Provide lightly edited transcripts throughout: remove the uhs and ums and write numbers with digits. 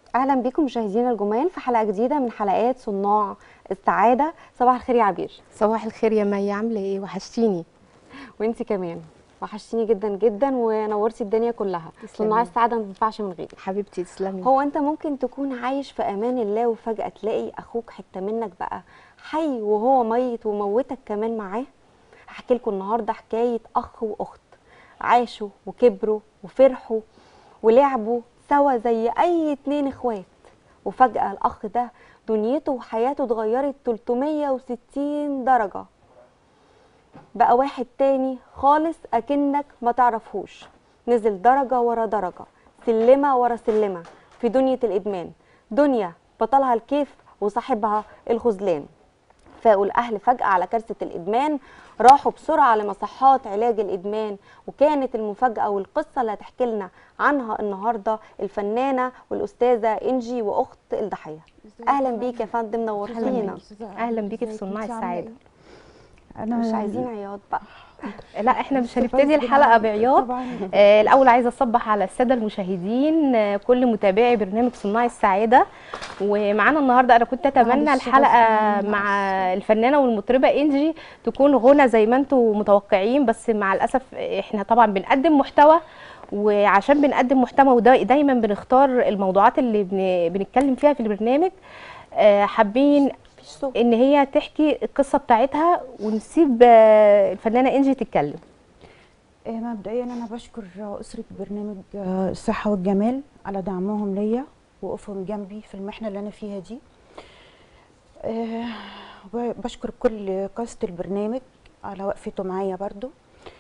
اهلا بكم مشاهدينا الجمال في حلقه جديده من حلقات صناع السعاده. صباح الخير يا عبير. صباح الخير يا مي، عامله ايه؟ وحشتيني. وانتي كمان وحشتيني جدا جدا ونورتي الدنيا كلها. صناع تسلمي السعاده ما تنفعش من غيرك حبيبتي، تسلمي. هو انت ممكن تكون عايش في امان الله وفجاه تلاقي اخوك حته منك بقى حي وهو ميت وموتك كمان معاه. هحكي لكم النهارده حكايه اخ واخت عاشوا وكبروا وفرحوا ولعبوا سوا زي اي اتنين اخوات، وفجأة الاخ ده دنيته وحياته اتغيرت 360 درجة، بقى واحد تاني خالص اكنك ما تعرفهوش. نزل درجة ورا درجة، سلمة ورا سلمة في دنيا الادمان، دنيا بطلها الكيف وصاحبها الخذلان. فاقوا الاهل فجاه على كارثه الادمان، راحوا بسرعه لمصحات علاج الادمان، وكانت المفاجاه والقصه اللي هتحكي لنا عنها النهارده الفنانه والاستاذه انجي واخت الضحيه. اهلا بيك يا فندم، نورتينا. اهلا بيكي في صناع السعاده. انا مش عايزين عياط بقى. لا، احنا مش هنبتدي الحلقه بعياط. الاول عايزه اصبح على الساده المشاهدين، كل متابعي برنامج صناع السعاده. ومعانا النهارده انا كنت اتمنى الحلقه مع الفنانه والمطربه انجي تكون غنى زي ما انتم متوقعين، بس مع الاسف احنا طبعا بنقدم محتوى، وعشان بنقدم محتوى ودايما بنختار الموضوعات اللي بنتكلم فيها في البرنامج. حابين ان هي تحكي القصه بتاعتها ونسيب الفنانه انجي تتكلم. مبدئيا انا بشكر اسره برنامج الصحه والجمال على دعمهم ليا وقوفهم جنبي في المحنه اللي انا فيها دي. بشكر كل كاست البرنامج على وقفته معايا برضو.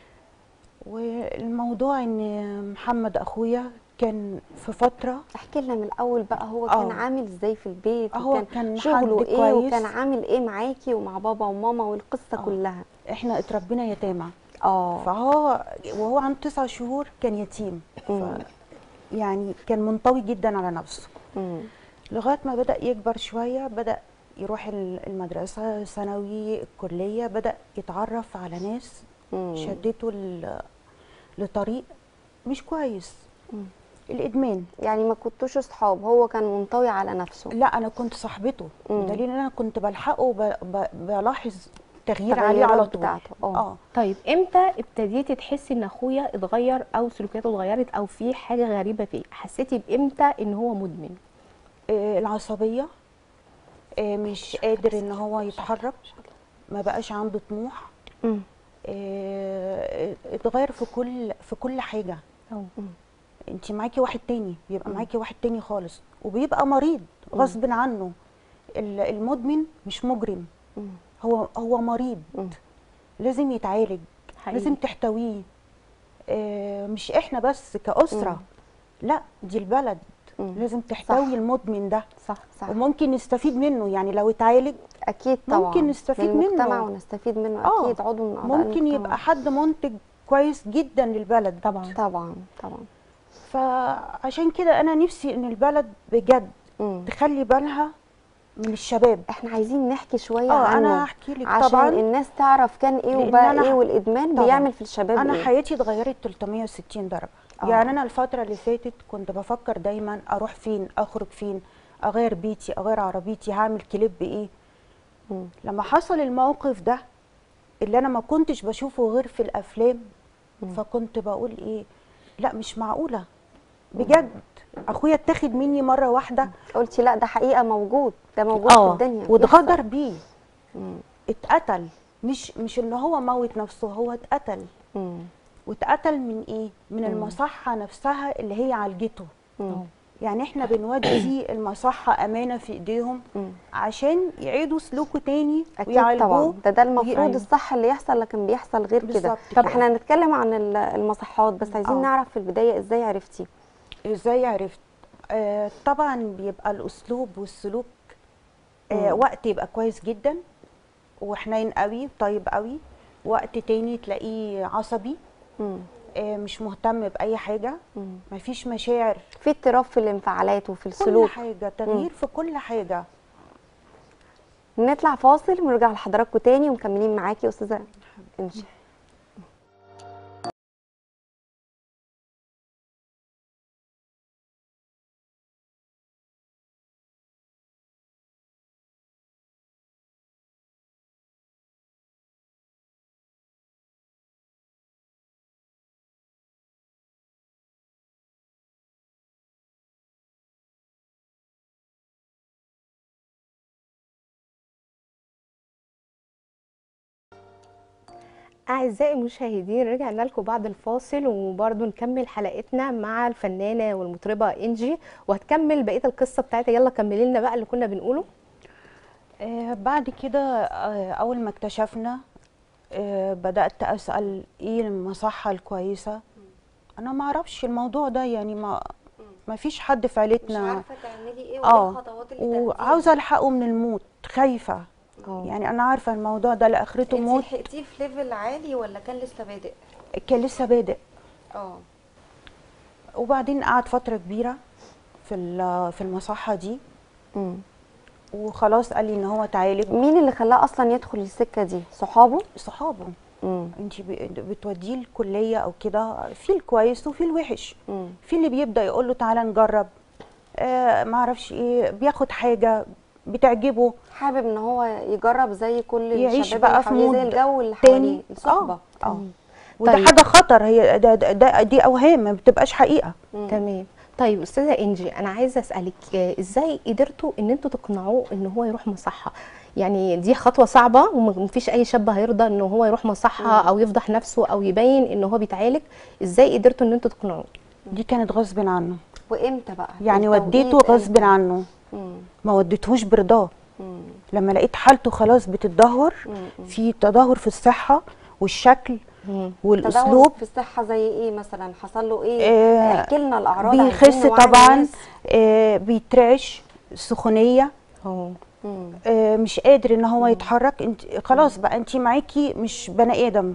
والموضوع ان محمد اخويا كان في فتره. احكي لنا من الاول بقى، هو كان عامل ازاي في البيت، هو وكان كان شغله حد ايه كويس، وكان عامل ايه معاكي ومع بابا وماما والقصه كلها. احنا اتربينا يتامى. فهو وهو عنده 9 شهور كان يتيم. يعني كان منطوي جدا على نفسه. لغايه ما بدأ يكبر شويه، بدأ يروح المدرسه، ثانوي، الكليه، بدأ يتعرف على ناس شدته لطريق مش كويس. الادمان. يعني ما كنتوش اصحاب، هو كان منطوي على نفسه. لا، انا كنت صاحبته، بدليل ان انا كنت بلحقه وبلاحظ تغيير عليه على طول. طيب امتى ابتديتي تحسي ان اخويا اتغير او سلوكياته اتغيرت او في حاجه غريبه فيه؟ حسيتي بامتى ان هو مدمن؟ العصبيه، مش قادر ان هو يتحرك، ما بقاش عنده طموح. اتغير في كل حاجه. انت معاكي واحد تاني، بيبقى معاكي واحد تاني خالص، وبيبقى مريض غصب عنه. المدمن مش مجرم، هو مريض. لازم يتعالج، لازم تحتويه. مش احنا بس كأسرة، لا دي البلد لازم تحتوي المدمن ده. صح. وممكن نستفيد منه، يعني لو اتعالج اكيد طبعا ممكن نستفيد منه، المجتمع ونستفيد منه. اكيد عضو من اعضاء ممكن المجتمع. يبقى حد منتج كويس جدا للبلد. طبعا. فعشان كده انا نفسي ان البلد بجد تخلي بالها من الشباب. احنا عايزين نحكي شويه عنه. انا هحكي لك عشان طبعا الناس تعرف كان ايه وبقى ايه، والادمان طبعا بيعمل في الشباب انا ايه. حياتي اتغيرت 360 درجه. يعني انا الفتره اللي فاتت كنت بفكر دايما اروح فين، اخرج فين، اغير بيتي، اغير عربيتي، هعمل كليب ايه. لما حصل الموقف ده اللي انا ما كنتش بشوفه غير في الافلام، فكنت بقول ايه، لا مش معقوله بجد. اخويا اتاخد مني مره واحده، قلتي لا ده حقيقه موجود، ده موجود في الدنيا، واتغدر بيه. اتقتل، مش ان هو موت نفسه، هو اتقتل. واتقتل من ايه؟ من المصحه نفسها اللي هي عالجته. يعني احنا بنودي المصحه امانه في ايديهم عشان يعيدوا سلوكه تاني ويعالجوه. طبعا ده المفروض الصح اللي يحصل، لكن بيحصل غير كده. طب احنا هنتكلم عن المصحات، بس عايزين نعرف في البدايه ازاي عرفتي؟ ازاي عرفت؟ طبعا بيبقى الاسلوب والسلوك. وقت يبقى كويس جدا وحنين قوي طيب قوي، وقت تاني تلاقيه عصبي، مش مهتم باي حاجه، مفيش مشاعر، في اضطراب في الانفعالات وفي السلوك، كل حاجه تغيير في كل حاجه. نطلع فاصل ونرجع لحضراتكم تاني ومكملين معاكي يا استاذه انجي. أعزائي المشاهدين، رجعنا لكم بعد الفاصل وبرضه نكمل حلقتنا مع الفنانة والمطربة إنجي، وهتكمل بقية القصة بتاعتها. يلا كملي لنا بقى اللي كنا بنقوله. بعد كده أول ما اكتشفنا بدأت أسأل إيه المصحة الكويسة. أنا ما أعرفش الموضوع ده، يعني ما فيش حد في عيلتنا. مش عارفه تعملي ايه وايه الخطوات اللي تاخديها. وعاوزة ألحقه من الموت، خايفة. يعني أنا عارفة الموضوع ده لآخرته موت. انت لحقتيه في ليفل عالي ولا كان لسه بادئ؟ كان لسه بادئ. اه. وبعدين قعد فترة كبيرة في المصحة دي. وخلاص قال لي ان هو تعالج. مين اللي خلاه اصلا يدخل السكه دي؟ صحابه؟ صحابه. انت بتوديه الكليه او كده، في الكويس وفي الوحش. في اللي بيبدا يقول له تعالى نجرب، ما اعرفش ايه، بياخد حاجه بتعجبه، حابب ان هو يجرب زي كل يعيش الشباب بقى اللي في حواليه، مود زي الجو اللي تاني. حواليه، الصحبه. وده طيب. حاجه خطر، هي دي اوهام، ما بتبقاش حقيقه. تمام. طيب استاذه انجي، انا عايزه اسالك ازاي قدرتوا ان انتوا تقنعوه ان هو يروح مصحه؟ يعني دي خطوه صعبه ومفيش اي شاب هيرضى ان هو يروح مصحه او يفضح نفسه او يبين ان هو بيتعالج. ازاي قدرتوا ان انتوا تقنعوه؟ دي كانت غصب عنه. وامتى بقى؟ يعني وديته التوقيت غصب امتى؟ عنه. ما وديتهوش برضاه. لما لقيت حالته خلاص بتتدهور، في تدهور في الصحه والشكل والاسلوب. تدهور في الصحه زي ايه مثلا؟ حصل له ايه؟ احكي لنا الاعراض. بيخس طبعا، بيترعش، سخونيه، مش قادر ان هو يتحرك. انت خلاص بقى، انت معاكي مش بني ادم،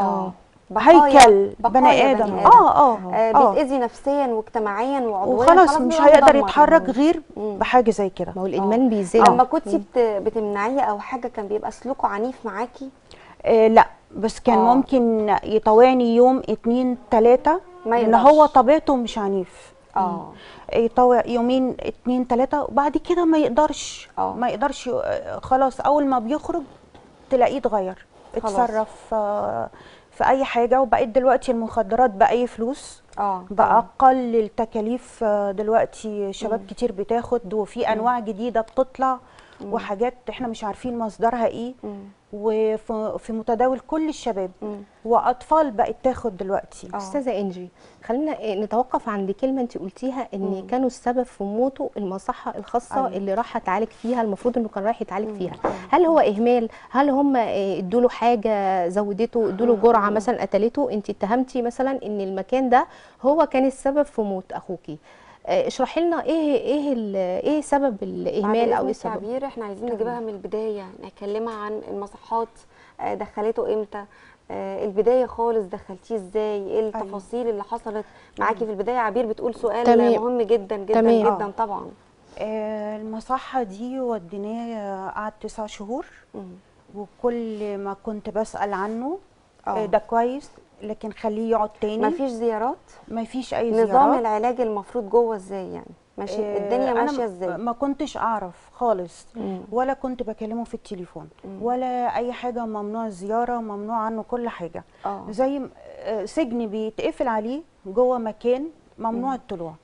هيكل بني ادم. بيتاذي نفسيا واجتماعيا وعضويا، وخلاص مش هيقدر يتحرك غير بحاجه زي كده. ما هو الادمان بيزيد. لما كنتي بتمنعيه او حاجه كان بيبقى سلوكه عنيف معاكي؟ لا، بس كان ممكن يطوعني يوم 2 3، ان هو طبيعته مش عنيف. يطوع يومين 2 3 وبعد كده ما يقدرش. ما يقدرش خلاص. اول ما بيخرج تلاقيه اتغير، اتصرف في اي حاجه. وبقيت دلوقتي المخدرات باي فلوس، باقل التكاليف. دلوقتي شباب كتير بتاخد، وفي انواع جديده بتطلع وحاجات احنا مش عارفين مصدرها ايه، وفي متداول كل الشباب. واطفال بقت تاخد دلوقتي. استاذه انجي، خلينا نتوقف عند كلمه انت قلتيها، ان كانوا السبب في موته المصحه الخاصه اللي راح يتعالج فيها، المفروض انه كان رايح يتعالج فيها. هل هو اهمال؟ هل هم ادوا له حاجه زودته، ادوا له جرعه مثلا قتلته؟ انت اتهمتي مثلا ان المكان ده هو كان السبب في موت اخوكي. اشرحي لنا ايه سبب الاهمال او ايه السبب؟ التعبير احنا عايزين نجيبها من البدايه، نكلمها عن المصحات. دخلته امتى؟ البدايه خالص دخلتيه ازاي؟ ايه التفاصيل اللي حصلت معاكي في البدايه؟ عبير بتقول سؤال مهم جدا جدا جدا طبعا. المصحه دي وديناه، قعد 9 شهور. وكل ما كنت بسأل عنه ده كويس، لكن خليه يقعد تاني. مفيش زيارات؟ مفيش اي زيارات. نظام العلاج المفروض جوه ازاي يعني؟ ماشي الدنيا ماشيه ازاي؟ ما كنتش اعرف خالص. ولا كنت بكلمه في التليفون ولا اي حاجه. ممنوع الزياره، ممنوع عنه كل حاجه. زي سجن بيتقفل عليه جوه مكان، ممنوع الطلوع.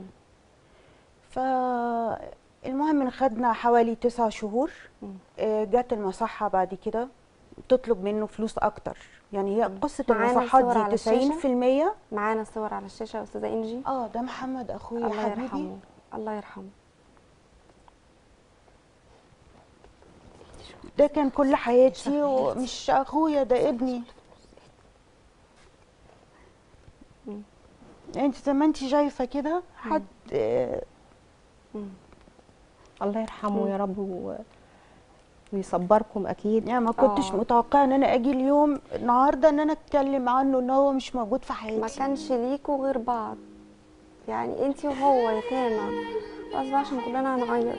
فالمهم خدنا حوالي 9 شهور. جت المصحه بعد كده تطلب منه فلوس اكتر. يعني هي قصه المصحات دي 90%. معانا صور على الشاشه يا استاذه انجي. ده محمد اخويا حبيبي، يرحمه. الله يرحمه. ده كان كل حياتي، ومش اخويا، ده ابني. انت زي ما انت شايفه كده حد. الله يرحمه يا رب ويصبركم اكيد. يعني ما كنتش متوقعه ان انا اجي اليوم النهارده ان انا اتكلم عنه، ان هو مش موجود في حياتي. ما كانش ليكوا غير بعض، يعني انت وهو يتامى. بس عشان كلنا هنعيط.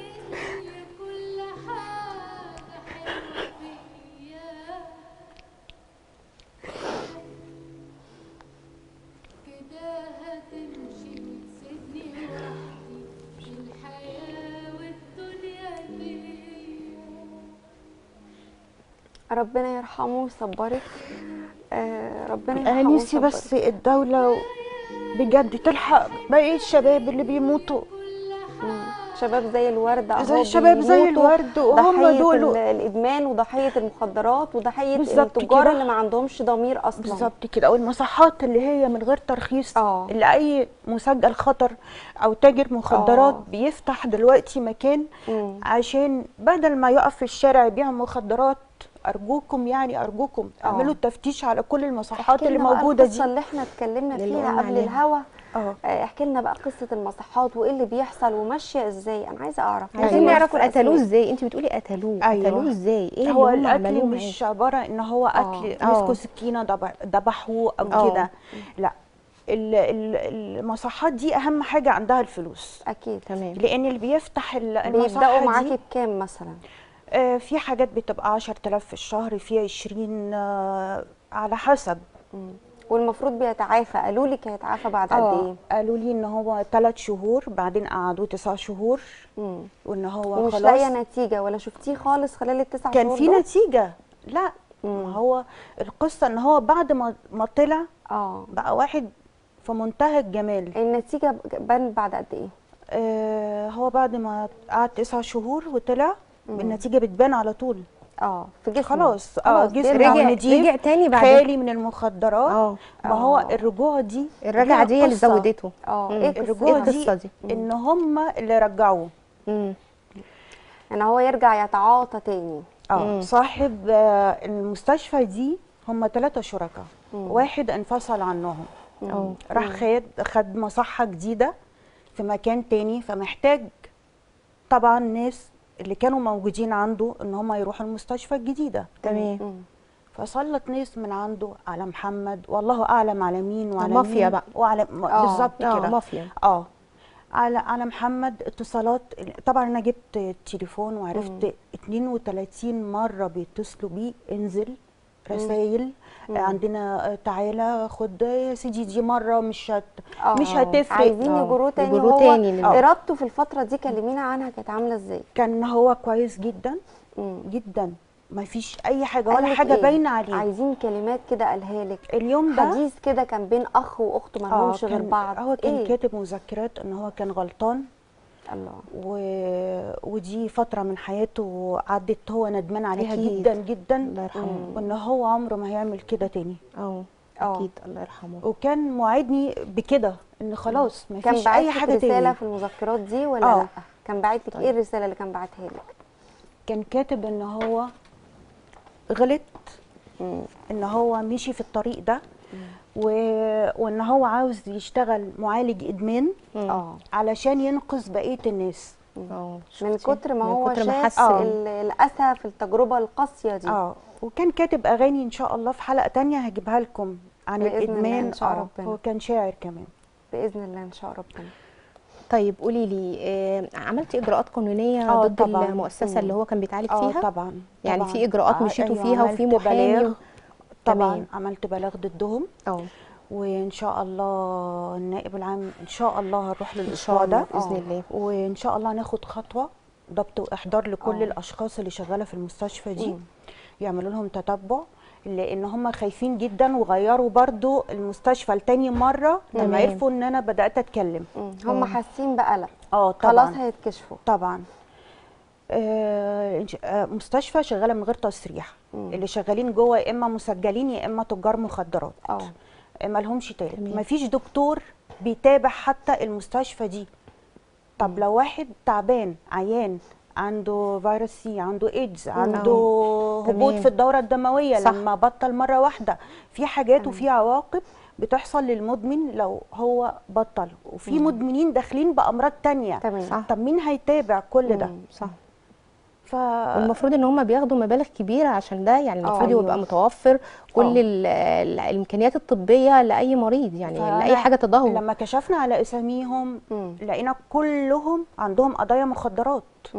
ربنا يرحمه ويصبرك. ربنا يرحمه. انا نفسي بس الدولة بجد تلحق باقي الشباب اللي بيموتوا. شباب زي الورد اهو، زي الشباب زي بيموتوا الورد، وهم ضحيه دول الادمان وضحيه المخدرات وضحيه بالظبط التجار كده. اللي ما عندهمش ضمير اصلا. بالظبط كده. او المصحات اللي هي من غير ترخيص، اه. اللي اي مسجل خطر او تاجر مخدرات اه. بيفتح دلوقتي مكان عشان بدل ما يقف في الشارع يبيع مخدرات. ارجوكم يعني ارجوكم اعملوا التفتيش على كل المصحات اللي موجوده القصه دي. اللي احنا اتكلمنا اللي فيها قلنا قبل عليها. الهوا. اه احكي لنا بقى قصه المصحات وايه اللي بيحصل وماشيه ازاي، انا عايزه اعرف. عايزين نعرف نذكر قتلوه أسماء. ازاي؟ انت بتقولي قتلوه، أيوة. قتلوه ازاي؟ ايه هو اللي هم القتل عملوه مش عباره ان هو قتل مسكوا سكينه ذبحوه او كده، لا. المصحات دي اهم حاجه عندها الفلوس. اكيد. تمام. لان اللي بيفتح بيبداوا المصحه معاكي دي بكام مثلا؟ في حاجات بتبقى 10,000 في الشهر، في 20 على حسب. والمفروض بيتعافى، قالوا لك هيتعافى بعد قد ايه؟ قالوا لي ان هو 3 شهور، بعدين قعدوه 9 شهور. وان هو ومش خلاص لاقيه نتيجه ولا شفتيه خالص خلال التسع كان شهور في دول؟ نتيجه. لا ما هو القصه ان هو بعد ما طلع بقى واحد في منتهى الجمال. النتيجه بان بعد قد ايه؟ هو بعد ما قعد 9 شهور وطلع النتيجه بتبان على طول. في جسمه خلاص. جسمه رجع تاني بعد خالي من المخدرات. ما هو الرجوع دي الرجعه دي اللي زودته. ايه الرجوع القصه دي؟ ان هم اللي رجعوه. ان هو يرجع يتعاطى تاني. صاحب المستشفى دي هم 3 شركاء. واحد انفصل عنهم، راح خد مصحة جديدة في مكان تاني، فمحتاج طبعا ناس اللي كانوا موجودين عنده ان هم يروحوا المستشفى الجديدة. تمام. فسلط ناس من عنده على محمد، والله اعلم على مين وعلى مافيا مين بقى. وعلى بالظبط كده. مافيا. على محمد اتصالات. طبعا انا جبت التليفون وعرفت 32 مره بيتصلوا بيه، انزل رسائل عندنا، تعالى خد يا سيدي، دي مره مش هتفرق. عايزين يجروه تاني. يجروه تاني. ارادته في الفتره دي كلمينا عنها، كانت عامله ازاي؟ كان هو كويس جدا جدا، ما فيش اي حاجه ولا حاجه باينه عليه. عايزين كلمات كده قالها لك اليوم ده، حديث كده كان بين اخ واخت ما لهمش غير بعض. هو كان كاتب مذكرات ان هو كان غلطان. الله. ودي فتره من حياته عدت هو ندمان عليها أكيد. جدا جدا. الله يرحمه. وان هو عمره ما هيعمل كده تاني. اكيد الله يرحمه. وكان موعدني بكده ان خلاص ما كان فيش اي حاجه تاني. كان رساله في المذكرات دي ولا لا؟ كان باعت لك ايه الرساله اللي كان باعتها لك؟ كان كاتب ان هو غلط، ان هو مشي في الطريق ده، وان هو عاوز يشتغل معالج ادمان علشان ينقذ بقيه الناس. من كتر ما هو شاف الاسى في التجربه القاسيه دي. وكان كاتب اغاني ان شاء الله في حلقه تانية هجيبها لكم عن الادمان. إن شاء ربنا. هو كان شاعر كمان. باذن الله ان شاء ربنا. طيب قولي لي، عملتي اجراءات قانونيه ضد طبعاً. المؤسسه اللي هو كان بيتعالج فيها؟ طبعا. يعني في اجراءات مشيتوا فيها وفي محامي؟ طبعا. تمام. عملت بلاغ ضدهم. وان شاء الله النائب العام ان شاء الله هنروح للاسبوع ده باذن الله، وان شاء الله هناخد خطوه ضبط واحضار لكل الاشخاص اللي شغاله في المستشفى دي، يعملوا لهم تتبع، لان هم خايفين جدا وغيروا برضو المستشفى لتاني مره لما عرفوا ان انا بدات اتكلم. هم حاسين بقلق. طبعا. خلاص هيتكشفوا. طبعا. مستشفى شغاله من غير تصريح. اللي شغالين جوه يا اما مسجلين يا اما تجار مخدرات. ما لهمش تالت. ما فيش دكتور بيتابع حتى المستشفى دي. طب لو واحد تعبان عيان عنده فيروس سي، عنده ايدز، عنده هبوط في الدوره الدمويه، لما بطل مره واحده، في حاجات وفي عواقب بتحصل للمدمن لو هو بطل، وفي مدمنين داخلين بامراض تانية. طب مين هيتابع كل ده؟ والمفروض ان هم بياخدوا مبالغ كبيره عشان ده، يعني المفروض يبقى متوفر كل الامكانيات الطبيه لاي مريض، يعني لاي حاجه تدهور. لما كشفنا على اساميهم لقينا كلهم عندهم قضايا مخدرات.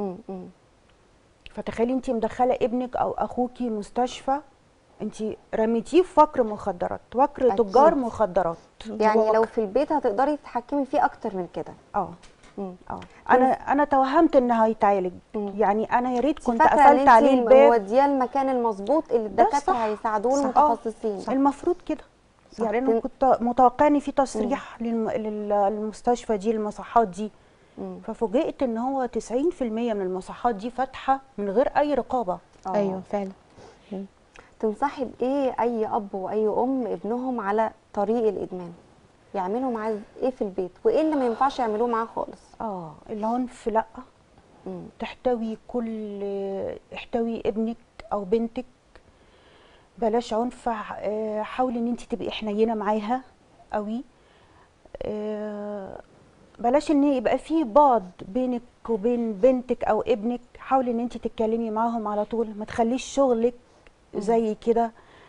فتخيلي انت مدخله ابنك او اخوكي مستشفى، انت رميتيه في فقر مخدرات، فقر تجار مخدرات. يعني لو في البيت هتقدري تتحكمي فيه اكتر من كده. انا توهمت ان هيتعالج. يعني انا يا ريت كنت قفلت عليه الباب وديه المكان المظبوط اللي الدكاتره هيساعدوه المتخصصين. المفروض كده. يعني انا كنت متوقعه ان في تصريح للمستشفى دي، المصحات دي، ففوجئت ان هو 90% من المصحات دي فاتحه من غير اي رقابه. ايوه فعلا. تنصحي بايه اي اب واي ام ابنهم على طريق الادمان؟ يعملوا معاه ايه في البيت، وايه اللي ما ينفعش يعملوه معاه خالص؟ العنف لا. احتوي ابنك او بنتك، بلاش عنف. حاولي ان انت تبقي حنينه معاها قوي. بلاش ان يبقى فيه بعد بينك وبين بنتك او ابنك. حاولي ان انت تتكلمي معاهم على طول، ما تخليش شغلك زي كده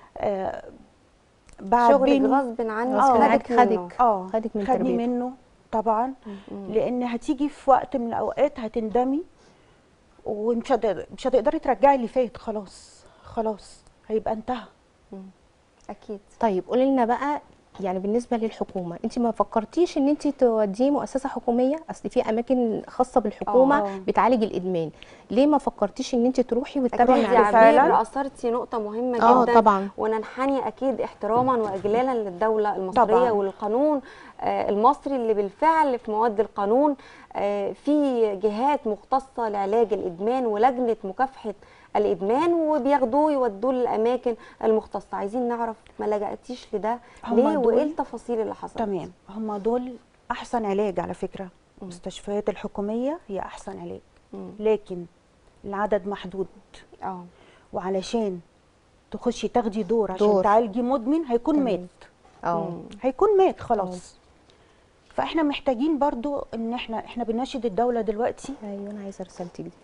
بعد شغلك بيني غصب عنك خدك من خدني تربيته منه طبعا. لان هتيجي في وقت من الاوقات هتندمي، ومش هتقدري ترجعي اللي فات. خلاص هيبقى انتهى. اكيد. طيب قولي لنا بقى، يعني بالنسبه للحكومه، انت ما فكرتيش ان انت توديه مؤسسه حكوميه؟ اصل في اماكن خاصه بالحكومه بتعالج الادمان، ليه ما فكرتيش ان انت تروحي وتتابعي اكيد يا عبير، اثرتي نقطه مهمه جدا طبعا. وننحني اكيد احتراما واجلالا للدوله المصريه طبعا. والقانون المصري اللي بالفعل في مواد القانون في جهات مختصه لعلاج الادمان ولجنه مكافحه الادمان، وبياخدوه يودوه للاماكن المختصه. عايزين نعرف ما لجأتيش لده ليه، وايه التفاصيل اللي حصلت؟ تمام، هم دول احسن علاج على فكره. المستشفيات الحكوميه هي احسن علاج، لكن العدد محدود. وعلشان تخشي تاخدي دور عشان تعالجي مدمن هيكون مات. هيكون مات خلاص. فاحنا محتاجين برضو ان احنا بنناشد الدوله دلوقتي. ايوه انا عايزه رسالتي دي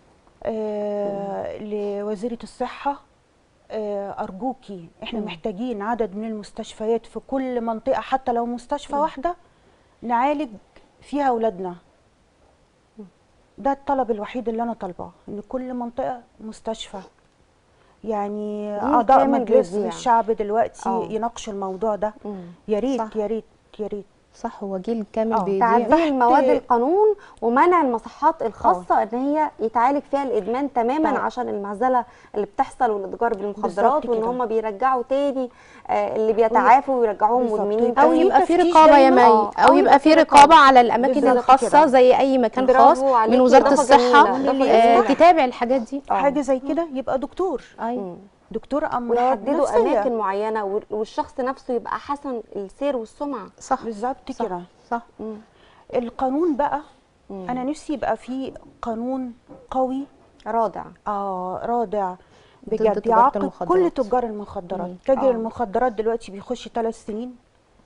لوزيره الصحه. ارجوكي احنا محتاجين عدد من المستشفيات في كل منطقه، حتى لو مستشفى واحده نعالج فيها اولادنا. ده الطلب الوحيد اللي انا طالباه، ان كل منطقه مستشفى. يعني اعضاء مجلس الشعب دلوقتي يناقشوا الموضوع ده. يا ريت يا ريت يا ريت. صح، هو جيل كامل بيضيع. تعديل مواد القانون ومنع المصحات الخاصه ان هي يتعالج فيها الادمان تماما عشان المهزله اللي بتحصل والاتجار بالمخدرات، وان هم بيرجعوا تاني اللي بيتعافوا ويرجعوهم مدمنين، او يبقى في رقابه يا مي، او يبقى في رقابه على الاماكن الخاصه زي اي مكان خاص من وزاره الصحه تتابع الحاجات دي. حاجه زي كده يبقى دكتور. دكتور امراض نفسيه، اماكن معينه، والشخص نفسه يبقى حسن السير والسمعه. صح بالظبط كده. صح. القانون بقى انا نفسي يبقى فيه قانون قوي رادع. رادع بجد، يعاقب كل تجار المخدرات. تاجر المخدرات دلوقتي بيخش 3 سنين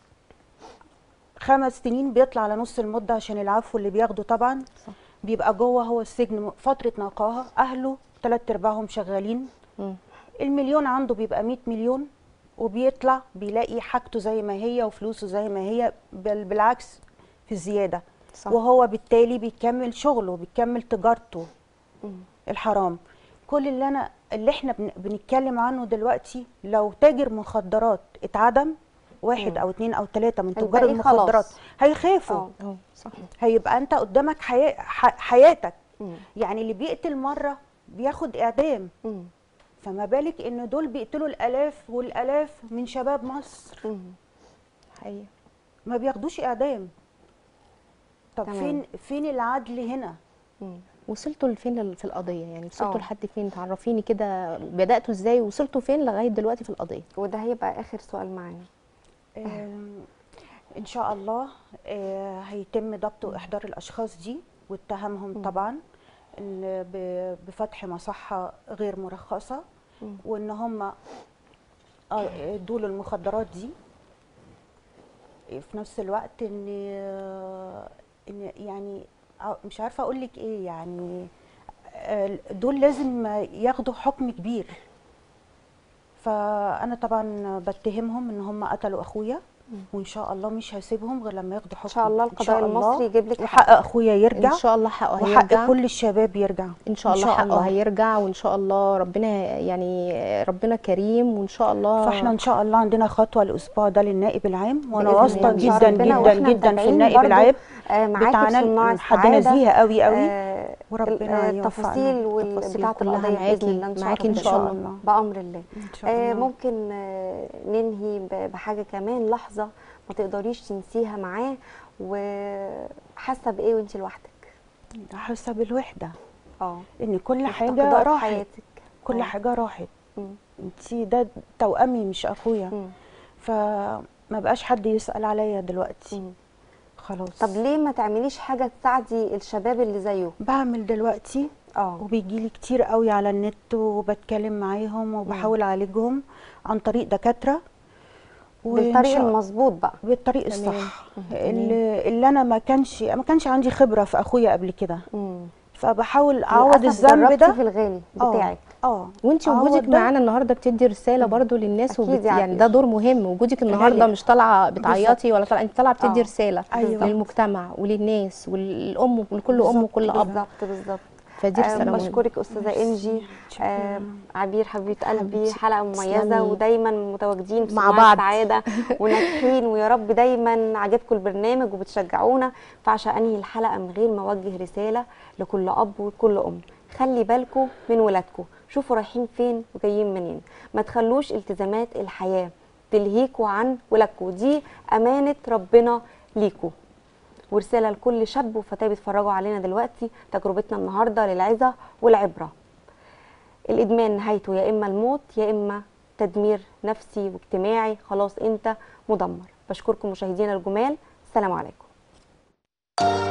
5 سنين، بيطلع على نص المده عشان العفو اللي بياخده طبعا. صح. بيبقى جوه هو السجن فتره نقاهه، اهله 3/4 شغالين. المليون عنده بيبقى 100 مليون، وبيطلع بيلاقي حاجته زي ما هي وفلوسه زي ما هي، بل بالعكس في زياده. صح. وهو بالتالي بيكمل شغله وبيكمل تجارته الحرام. كل اللي احنا بنتكلم عنه دلوقتي، لو تاجر مخدرات اتعدم 1 أو 2 أو 3 من تجار المخدرات هيخافوا. صح. هيبقى انت قدامك حياتك. يعني اللي بيقتل مره بياخد اعدام، فما بالك ان دول بيقتلوا الالاف والالاف من شباب مصر. حقيقة ما بياخدوش اعدام. طب فين العدل هنا؟ وصلتوا لفين في القضيه؟ يعني وصلتوا لحد فين؟ تعرفيني كده، بداتوا ازاي وصلتوا فين لغايه دلوقتي في القضيه؟ وده هيبقى اخر سؤال معانا. ان شاء الله هيتم ضبط واحضار الاشخاص دي واتهامهم طبعا بفتح مصحه غير مرخصه، وان هم دول المخدرات دي. في نفس الوقت ان يعني مش عارفه اقول لك ايه، يعني دول لازم ياخدوا حكم كبير. فانا طبعا بتهمهم ان هم قتلوا اخويا، وان شاء الله مش هسيبهم غير لما ياخدوا حكم. ان شاء الله القضاء المصري يجيب لك وحق اخويا يرجع. ان شاء الله حقه هيرجع، وحق كل الشباب يرجع ان شاء الله. حقه هيرجع، وان شاء الله ربنا كريم، وان شاء الله. فاحنا ان شاء الله عندنا خطوه الاسبوع ده للنائب العام، وانا واثقه جدا جدا جدا في النائب العام بتاعنا. حد نزيهه قوي قوي، وربنا التفاصيل بتاعه القضيه باذن الله معاكي ان شاء الله بامر الله. ممكن ننهي بحاجه كمان، لحظه ما تقدريش تنسيها معاه، وحاسه بايه وانت لوحدك؟ حسب الوحده، اه ان كل حاجه مفتقداه في راحت، حياتك. كل آه. حاجه راحت. مم. انتي ده توأمي مش اخويا، مم. فما بقاش حد يسأل عليا دلوقتي. مم. خلاص. طب ليه ما تعمليش حاجه تساعدي الشباب اللي زيه؟ بعمل دلوقتي، اه وبيجيلي كتير قوي على النت، وبتكلم معاهم وبحاول اعالجهم عن طريق دكاتره، وان بالطريق شاء المظبوط بقى. بالطريق تمام. الصح، تمام. اللي انا ما كانش عندي خبره في اخويا قبل كده، مم. فبحاول اعوض للأسف الذنب جربتي ده. في الغالي اه بتاعك. وانت اعوض وجودك ده. معانا النهارده بتدي رساله برضو للناس، أكيد يا يعني عبير. ده دور مهم. وجودك النهارده غالية. مش طالعه بالظبط. بتعيطي ولا طالعه، انت طالعه بتدي اه رساله أيوة. للمجتمع وللناس وللام ولكل ام بالظبط وكل اب. كده. بالظبط. فدي رساله مهمه. بشكرك استاذه انجي. ميرسي. شكرا. عبير حبيبه قلبي، حبيبتي. حلقه مميزه تسلمي. ودايما متواجدين في مع صناع بعض. السعاده وناجحين، ويا رب دايما عجبكم البرنامج وبتشجعونا. فعشان انهي الحلقه من غير ما اوجه رساله لكل اب وكل ام، خلي بالكم من ولادكم، شوفوا رايحين فين وجايين منين، ما تخلوش التزامات الحياه تلهيكوا عن ولادكم، دي امانه ربنا ليكوا. ورساله لكل شاب وفتاه بيتفرجوا علينا دلوقتي، تجربتنا النهارده للعظه والعبره. الادمان نهايته يا اما الموت يا اما تدمير نفسي واجتماعي، خلاص انت مدمر. بشكركم مشاهدينا الجمال، السلام عليكم.